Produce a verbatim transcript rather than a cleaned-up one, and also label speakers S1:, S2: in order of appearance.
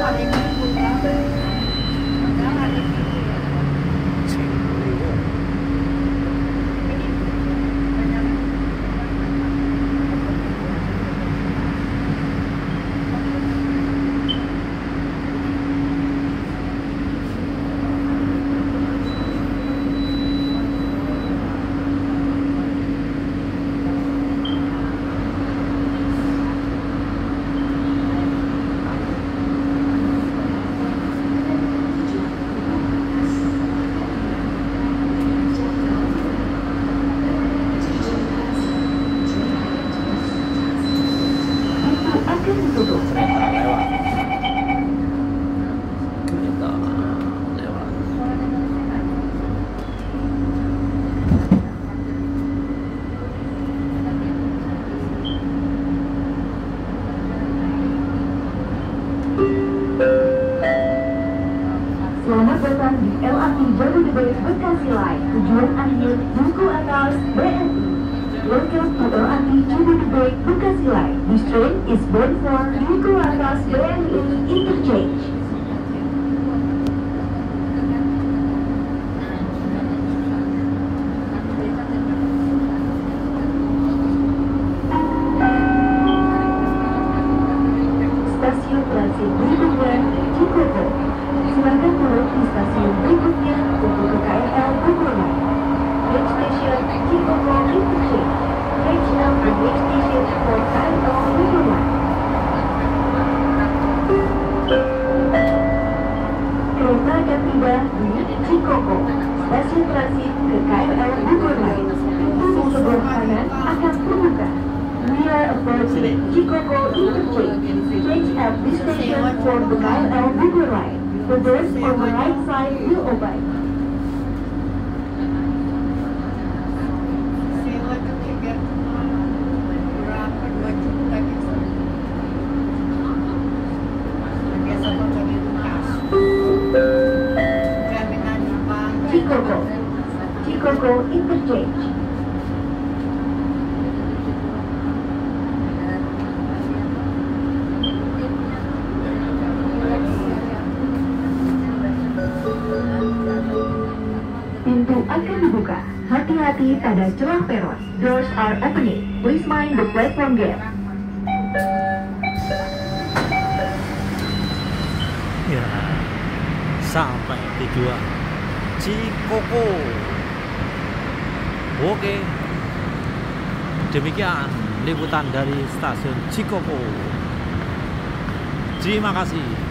S1: Selamat datang di L R T Jabodebek Bekasi Line, tujuan akhir Duku Atas B R I. Welcome to L R T Jabodebek Bekasi Line. This train is bound for Duku Atas B R I Interchange. Stasiun transit berikutnya Cikoko. Silakan turun di stasiun berikutnya untuk ke K R L Bogor Line. Next station Cikoko Interchange. Next up the next station for K R L Bogor Line. Kereta akan tiba di Cikoko, stasiun transit ke K R L Bogor Line. Pintu di sebelah kanan akan terbuka. We are approaching Cikoko Interchange. Change at this station for the K R L Bogor Line. The doors on the right side will open. Cikoko, Cikoko Interchange. Pintu akan dibuka. Hati-hati pada celah peron. Doors are opening. Please mind the platform gate.
S2: Ya, sampai tujuan Cikoko. Oke, demikian liputan dari stasiun Cikoko. Terima kasih.